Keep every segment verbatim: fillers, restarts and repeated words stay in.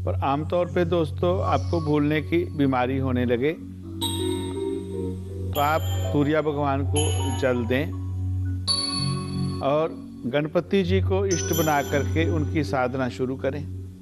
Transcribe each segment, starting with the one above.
पर आमतौर पे दोस्तों आपको भूलने की बीमारी होने लगे तो आप सूर्य भगवान को जल दें और गणपति जी को इष्ट बना करके उनकी साधना शुरू करें।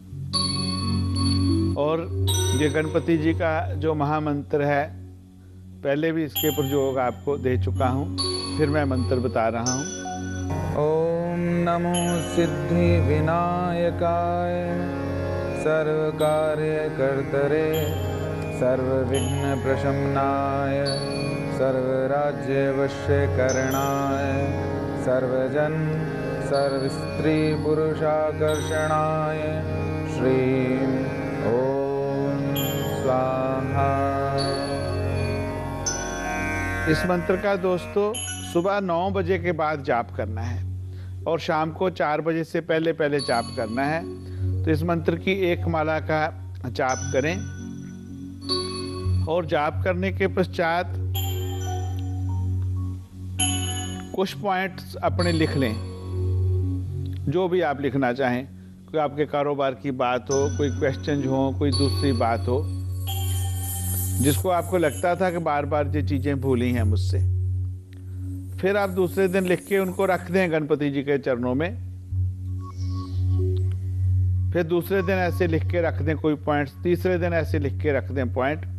और ये गणपति जी का जो महामंत्र है, पहले भी इसके प्रयोग आपको दे चुका हूँ, फिर मैं मंत्र बता रहा हूँ। ओम नमो सिद्धि विनायकाय सर्व कार्य कर्तरे सर्व विघ्न प्रशमनाय सर्व राज्य वश्य करणाय सर्वजन सर्व स्त्री पुरुषाकर्षणाय श्रीं ओम स्वाहा। इस मंत्र का दोस्तों सुबह नौ बजे के बाद जाप करना है और शाम को चार बजे से पहले पहले जाप करना है। तो इस मंत्र की एक माला का जाप करें और जाप करने के पश्चात कुछ पॉइंट्स अपने लिख लें, जो भी आप लिखना चाहें। कोई आपके कारोबार की बात हो, कोई क्वेश्चन हो, कोई दूसरी बात हो जिसको आपको लगता था कि बार बार ये चीज़ें भूली हैं मुझसे, फिर आप दूसरे दिन लिख के उनको रख दें गणपति जी के चरणों में। फिर दूसरे दिन ऐसे लिख के रख दें कोई पॉइंट्स, तीसरे दिन ऐसे लिख के रख दें पॉइंट।